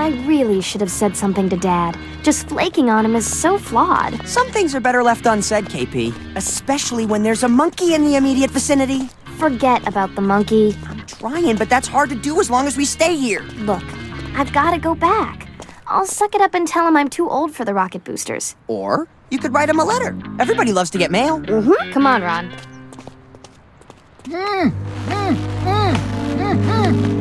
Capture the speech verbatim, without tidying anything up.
I really should have said something to Dad. Just flaking on him is so flawed. Some things are better left unsaid, K P. Especially when there's a monkey in the immediate vicinity. Forget about the monkey. I'm trying, but that's hard to do as long as we stay here. Look, I've gotta go back. I'll suck it up and tell him I'm too old for the rocket boosters. Or you could write him a letter. Everybody loves to get mail. Mm-hmm. Come on, Ron. Mm, mm, mm, mm, mm.